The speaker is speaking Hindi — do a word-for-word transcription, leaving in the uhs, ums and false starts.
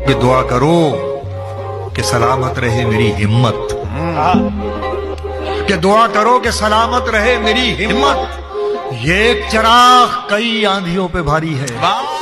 कि दुआ करो कि सलामत रहे मेरी हिम्मत, कि दुआ करो कि सलामत रहे मेरी हिम्मत। ये एक चिराग कई आंधियों पे भारी है।